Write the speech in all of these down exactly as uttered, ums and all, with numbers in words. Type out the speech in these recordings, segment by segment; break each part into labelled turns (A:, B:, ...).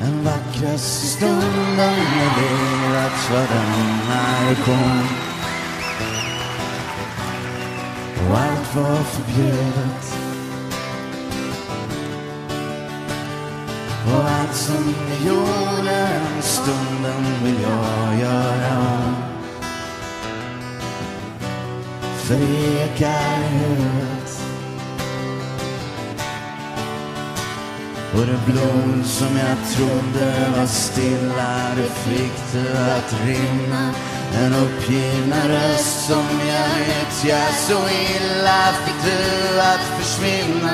A: Den vackraste stunden jag levat var den när du kom. Och allt var förbjudet. Och allt som jag gjorde den stunden vill jag göra om. För det ekar i huvudet. Och det blod som jag trodde var stilla, det fick det att rinna. En uppgivna röst som jag nyttjar så illa fick du att försvinna.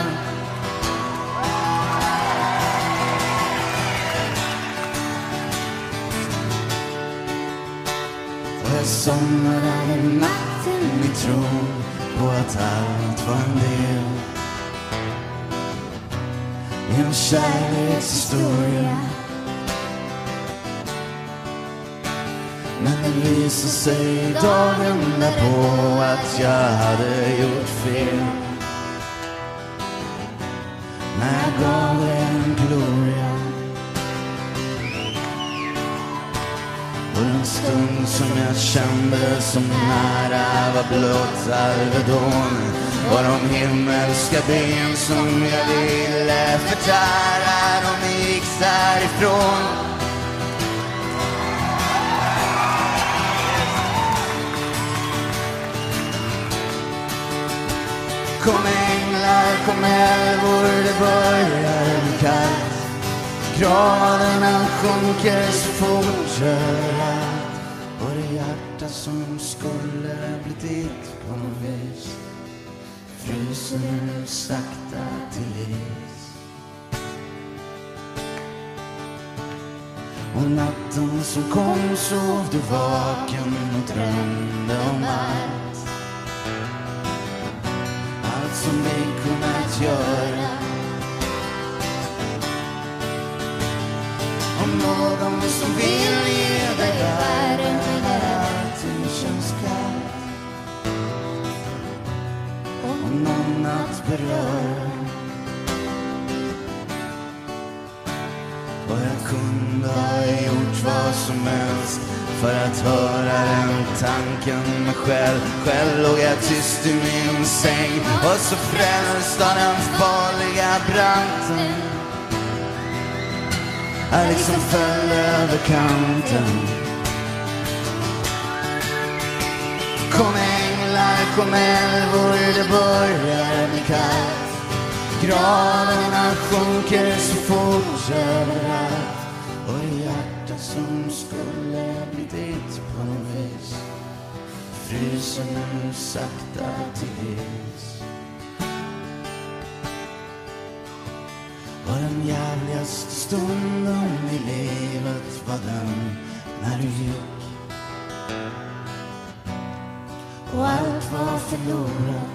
A: Och jag somnade i natten i tron på att allt var en del i en kärlekshistoria. Men det visade sig dagen därpå att jag hade gjort fel. När jag gav dig en gloria. Och en stund som jag kände som nära var blott Alvedon. Och de himmelska ben som jag ville förtära, de gick därifrån. Kom änglar, kom älvor, det börjar bli kallt. Graderna sjunker så fort överallt. Och det hjärta som skulle bli ditt på något vis fryser nu sakta till is. Och natten som kom sov du vaken och drömde om allt. Allt som vi kunnat göra. Om någon som vill ge dig världen där allting känns kallt. Om någon att beröra. Och jag kunde ha gjort vad som helst för att höra den tanken med själv. Själv låg jag tyst i min säng och så frälst av den farliga branten. Jag liksom föll över kanten. Kom änglar, kom älvor, det börjar bli kallt. Graderna sjunker så fort överallt. Och hjärtat som skulle bli ditt på något vis fryser nu sakta till is. Och den jävligaste stunden i livet var den när du gick. Och allt var förlorat.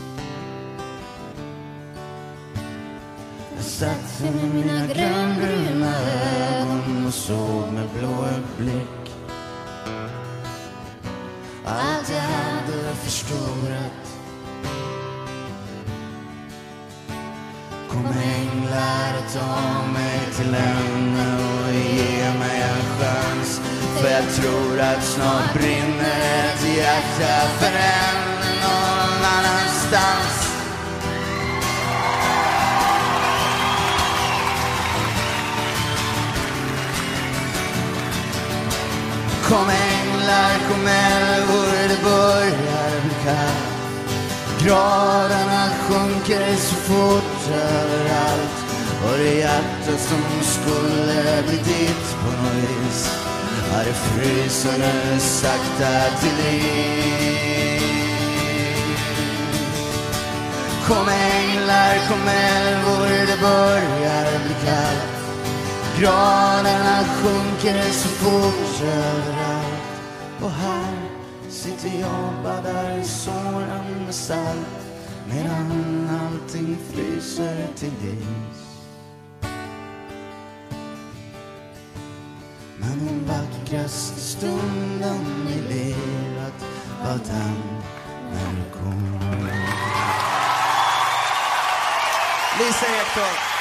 A: Jag satt med mina grönbruna ögon och såg med blå blick. Allt jag hade förstorat. Kom änglar och ta mig till henne och ge mig en chans. För jag tror att snart brinner ett hjärta för henne någon annanstans. Kom änglar, kom älvor, det börjar bli kallt. Graderna sjunker så fort överallt. Och det hjärta som skulle bli ditt på något vis, ja, det fryser nu sakta till is. Kom änglar, kom älvor, det börjar bli kallt. Graderna sjunker så fort överallt. Och här sitter jag badar i såren med salt, medan allting fryser till is. Men den vackraste stunden i livet var den när du kom. Lisa Ekdahl.